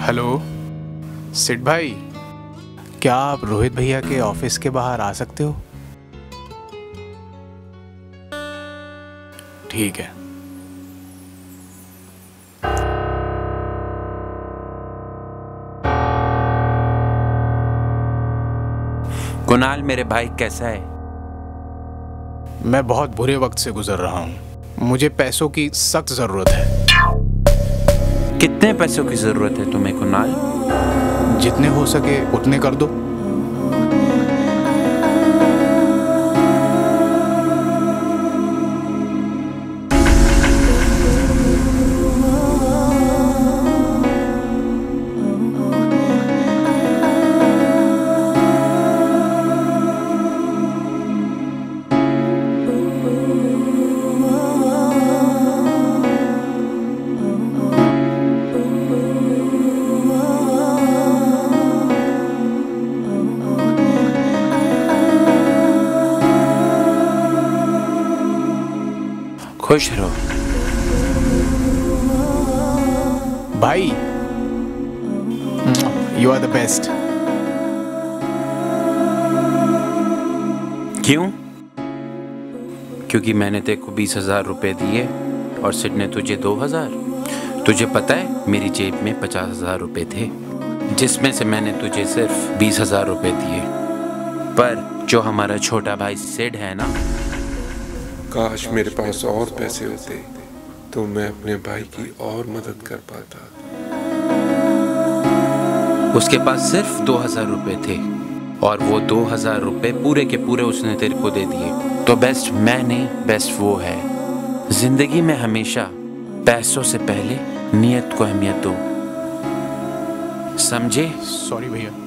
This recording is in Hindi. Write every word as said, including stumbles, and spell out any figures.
हेलो सिड भाई, क्या आप रोहित भैया के ऑफिस के बाहर आ सकते हो? ठीक है। कुणाल मेरे भाई कैसा है? मैं बहुत बुरे वक्त से गुजर रहा हूँ। मुझे पैसों की सख्त जरूरत है। कितने पैसों की जरूरत है तुम्हें कुणाल? जितने हो सके उतने कर दो। खुश रहो भाई, यू आर द बेस्ट। क्यों? क्योंकि मैंने तेरे को बीस हजार रुपए दिए और सिड ने तुझे दो हजार। तुझे पता है मेरी जेब में पचास हजार रुपए थे, जिसमें से मैंने तुझे सिर्फ बीस हजार रुपए दिए। पर जो हमारा छोटा भाई सिड है ना, काश मेरे पास और पैसे होते तो मैं अपने भाई की और मदद कर पाता। उसके पास सिर्फ दो हजार रुपए थे और वो दो हजार रुपए पूरे के पूरे उसने तेरे को दे दिए। तो बेस्ट मैं नहीं, बेस्ट वो है। जिंदगी में हमेशा पैसों से पहले नियत को अहमियत दो, समझे? सॉरी भैया।